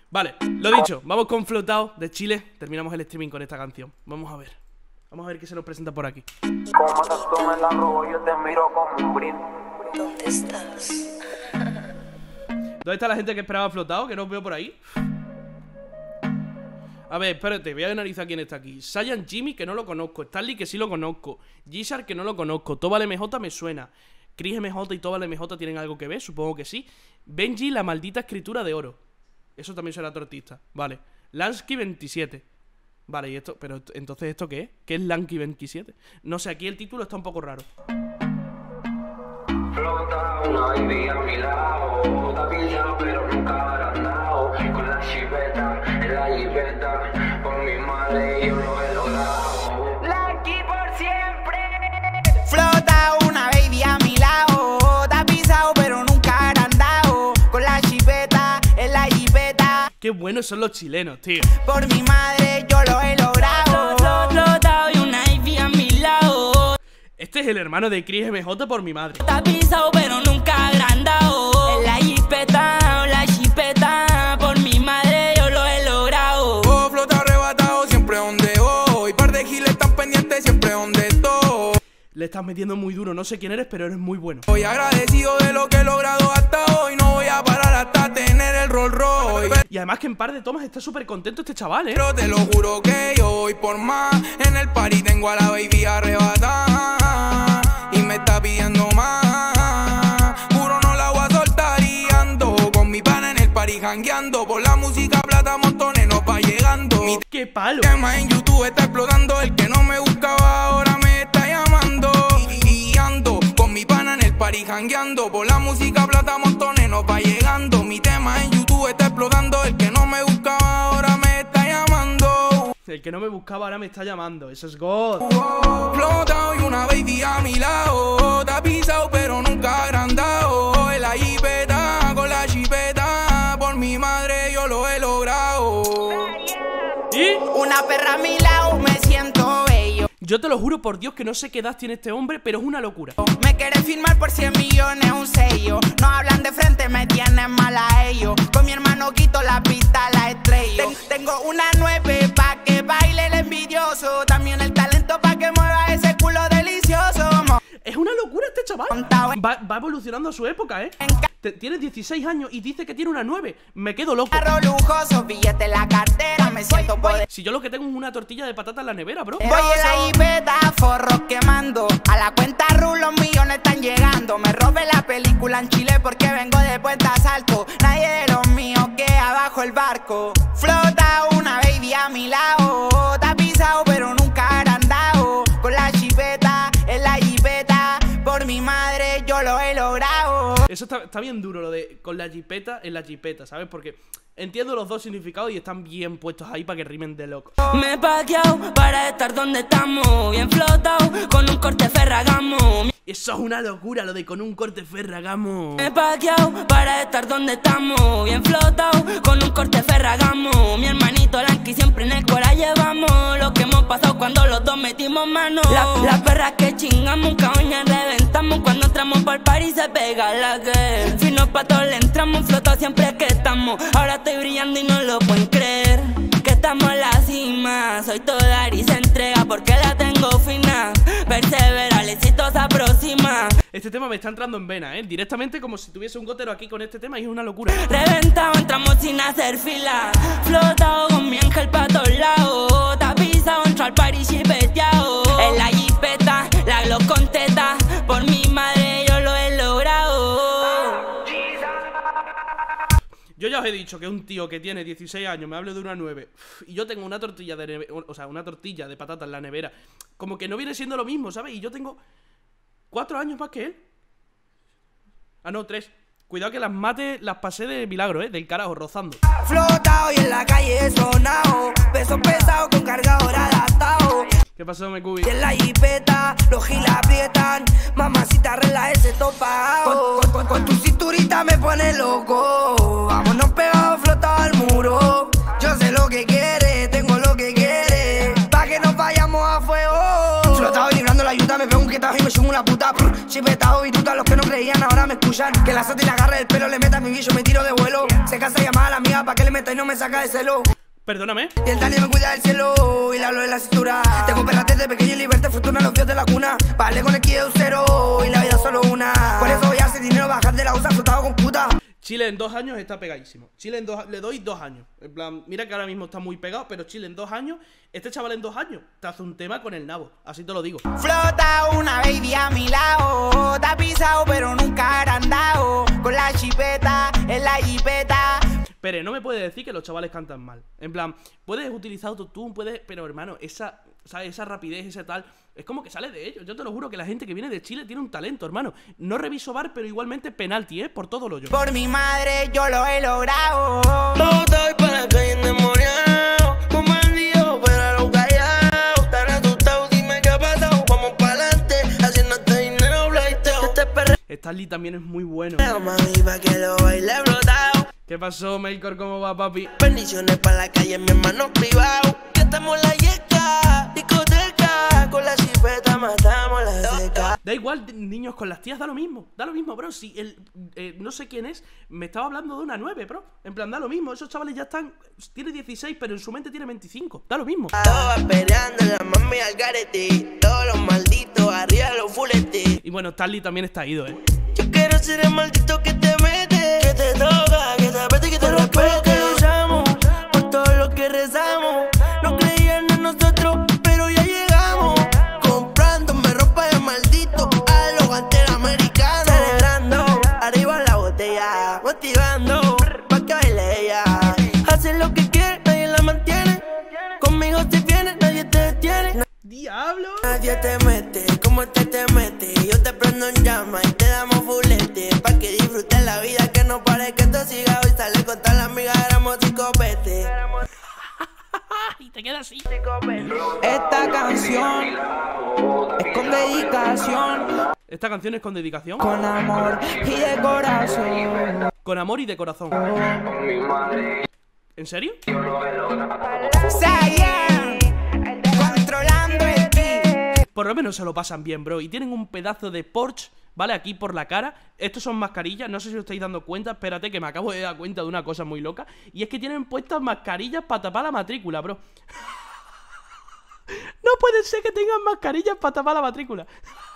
Vale, lo dicho, vamos con Flotao de Chile. Terminamos el streaming con esta canción. Vamos a ver qué se nos presenta por aquí. Como tacto me la robo, yo te miro como un brin. ¿Dónde estás? ¿Dónde está la gente que esperaba Flotao? Que no os veo por ahí. A ver, espérate, voy a analizar quién está aquí. Saiyan Jimmy, que no lo conozco. Stanley, que sí lo conozco. Gizar, que no lo conozco. Tobal MJ me suena. Chris MJ y Tobal MJ tienen algo que ver, supongo que sí. Benji, la maldita escritura de oro. Eso también será otro artista. Vale. Lansky 27. Vale, y esto, pero entonces ¿esto qué es? ¿Qué es Lansky 27? No sé, aquí el título está un poco raro. Flota una baby a mi lado, está pillado pero nunca agrandado. Con la chipeta, en la jipeta, por mi madre yo lo he logrado. Lucky por siempre. Flota una baby a mi lado, está pisado pero nunca agrandado. Con la chipeta, en la jipeta. Qué buenos son los chilenos, tío. Por mi madre yo lo he logrado. Flota y una baby a mi lado. Este es el hermano de Chris MJ por mi madre. Está pisado pero nunca agrandado. En la jipeta, la chipeta. Por mi madre yo lo he logrado. Oh, flota arrebatado siempre donde voy. Par de giles están pendientes siempre donde estoy. Le estás metiendo muy duro, no sé quién eres, pero eres muy bueno. Estoy agradecido de lo que he logrado hasta hoy. No voy a parar hasta tener el Rolls Royce. Y además que en par de tomas está súper contento este chaval, Pero te lo juro que yo voy por más. En el party tengo a la baby arrebatada y me está pidiendo más. Juro no la voy a soltar y ando con mi pana en el party jangueando. Por la música plata montones nos va llegando. Mi ¡qué palo! tema en YouTube está explotando. El que no me buscaba ahora me está llamando. Y ando con mi pana en el party jangueando. Por la música plata montones nos va llegando. Mi tema en YouTube está explotando. El que no me buscaba ahora me está llamando. El que no me buscaba ahora me está llamando. Eso es God. Flotao y una baby a mi lado. Está pisado pero nunca agrandado. En la jipeta, con la chipeta. Por mi madre yo lo he logrado. ¿Y? Una perra a mi lado, me siento bello. Yo te lo juro por Dios que no sé qué edad tiene este hombre, pero es una locura. Me quieren firmar por 100 millones un sello. No hablan de frente, me tienen mal a ellos. Con mi hermano quito la pista, la estrello. Tengo una 9 pa' que baile el envidioso. También el talento pa' que mueva ese culo delicioso. Es una locura este chaval. Montado en Va evolucionando a su época, Tiene 16 años y dice que tiene una 9. Me quedo loco. carro lujoso, billete en la cartera. Me siento poder. Si yo lo que tengo es una tortilla de patata en la nevera, bro. Voy en la jipeta, forros quemando. A la cuenta RU los millones están llegando. Me robé la película en Chile porque vengo de Puerto Asalto. Nadie de los míos queda bajo el barco. Flota una baby a mi lado. Está pisado pero nunca agrandado. Con la chipeta, en la jipeta. Por mi madre yo lo he logrado. Eso está bien duro, lo de con la jipeta en la jipeta, ¿sabes? Porque entiendo los dos significados y están bien puestos ahí para que rimen de loco. Me he paqueado para estar donde estamos. Bien flotado, con un corte Ferragamo. Eso es una locura, lo de con un corte Ferragamo. Me he paqueado para estar donde estamos. Bien flotado, con un corte Ferragamo. Mi hermanito Lanky siempre en el cora llevamos. Lo que hemos pasado cuando los dos metimos mano. Las perras que chingamos, caoña reventamos. Cuando entramos por París se pega la que. Finos patos le entramos, flotado siempre que estamos. Ahora estoy brillando y no lo pueden creer. Que estamos en la cima. Soy toda y se entrega porque la tengo fina. Persevera, el éxito se aproxima. Este tema me está entrando en vena, directamente como si tuviese un gotero aquí con este tema y es una locura. Reventado, entramos sin hacer fila. Flotado con mi ángel pa' todos lados. Tapizado, entro al party chipeteado. En la jipeta, la glock con teta. Por mi madre yo lo he logrado. Yo ya os he dicho que un tío que tiene 16 años me hable de una 9 y yo tengo una tortilla de una tortilla de patata en la nevera. Como que no viene siendo lo mismo, ¿sabes? Y yo tengo 4 años más que él. Ah, no, 3. Cuidado que las mates las pasé de milagro, del carajo, rozando. Flotado y en la calle sonado. Peso pesado con cargador adaptado. ¿Qué pasó, Mecubi? Y en la jipeta, los giles aprietan. Mamacita, regla ese topado. Con tu cinturita me pone loco. Vámonos pegados, flotado al muro. Yo sé lo que quiere, tengo lo que quiere. Pa' que nos vayamos a fuego. Flotado y librando la ayuda, me pego un quetazo y me subo una puta. chipetado y tú a los que no creían ahora me escuchan. Que la sota y la agarre el pelo le meta a mi bicho, me tiro de vuelo. Se casa y llama a la amiga pa' que le meta y no me saca de celo. Perdóname. Y el Dani me cuida del cielo y la luz en la cintura. Tengo perras desde pequeño y libertad fortuna los dios de la cuna. Vale con el Kia cero y la vida solo una. Por eso voy a hacer dinero, bajar de la USA soltado con puta. Chile en 2 años está pegadísimo. Chile en le doy 2 años. En plan, mira que ahora mismo está muy pegado, pero Chile en 2 años, este chaval en 2 años te hace un tema con el nabo. Así te lo digo. Flota una baby a mi lado. Te ha pisado pero nunca ha andado. Con la chipeta en la jipeta. Pero no me puedes decir que los chavales cantan mal. En plan, puedes utilizar autotune, puedes... Pero hermano, ¿sabes? Esa rapidez, ese tal... Es como que sale de ellos. Yo te lo juro que la gente que viene de Chile tiene un talento, hermano. No reviso bar, pero igualmente penalti, por todo lo yo. Por mi madre yo lo he logrado. No estoy para la calle endemoniado. Con bandido, pero a los callados. Están asustados, dime qué ha pasado. Vamos pa'lante, haciendo este dinero blaiteo. Este perreo. Stanley también es muy bueno. Mami, pa' que lo baile brotado. ¿Qué pasó, Melkor? ¿Cómo va, papi? Bendiciones para la calle, mi hermano privado. Que estamos en la yesca, discoteca. Con la chipeta matamos la seca. Da igual, niños con las tías, da lo mismo, bro. Si no sé quién es, me estaba hablando de una 9, bro. En plan, da lo mismo, esos chavales ya están. Tiene 16, pero en su mente tiene 25. Da lo mismo. Estaba peleando la mami al garete. Todos los malditos arriba los fuletes. Y bueno, Stanley también está ido, Yo quiero ser el maldito que te mete, que te toca, que te apriete y que te respete. Que luchamos por todo lo que rezamos. No creían en nosotros, pero ya llegamos. Comprándome ropa de maldito a los guantes americanos. Celebrando, arriba la botella, motivando pa' que baile ella. Hace lo que quiere, nadie la mantiene. Conmigo si vienes, nadie te detiene. ¡Diablo! Nadie te mete, como este te mete. Yo te prendo en llama y te damos fulete. Pa' que disfrutes la vida, que no pare que esto siga. Hoy sale con todas las amigas, éramos psicopete. Y te queda así. Esta canción es con dedicación, Esta canción es con dedicación. con amor y de corazón. Con amor y de corazón. ¿En serio? Sayan, controlando el beat. Por lo menos se lo pasan bien, bro. Y tienen un pedazo de Porsche, ¿vale? Aquí por la cara. Estos son mascarillas, no sé si os estáis dando cuenta. Espérate que me acabo de dar cuenta de una cosa muy loca. Y es que tienen puestas mascarillas para tapar la matrícula, bro. No puede ser que tengan mascarillas para tapar la matrícula.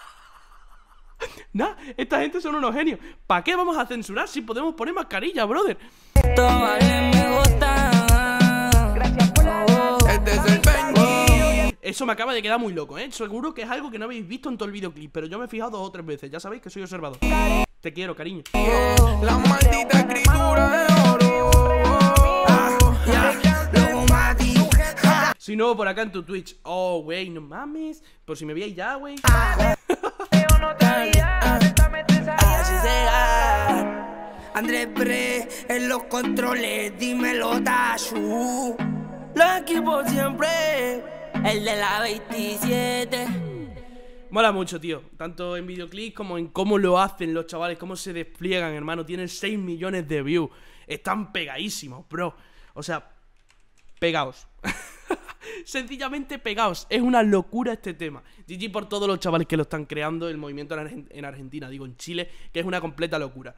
Nah, esta gente son unos genios. ¿Para qué vamos a censurar si podemos poner mascarillas, brother? Todavía me gusta. Este es el Benji. Eso me acaba de quedar muy loco, Seguro que es algo que no habéis visto en todo el videoclip, pero yo me he fijado 2 o 3 veces. Ya sabéis que soy observador. Te quiero, cariño. La maldita escritura de oro. Si no, por acá en tu Twitch. Oh, wey, no mames. Por si me veis ya, wey. Así será. Andrés Bre en los controles, dímelo Tashu. Los equipos siempre. El de la 27. Mola mucho, tío. Tanto en videoclips como en cómo lo hacen los chavales, cómo se despliegan, hermano. Tienen 6 millones de views. Están pegadísimos, bro. O sea, pegaos. Sencillamente pegaos. Es una locura este tema. GG por todos los chavales que lo están creando. El movimiento en Argentina, digo en Chile, que es una completa locura.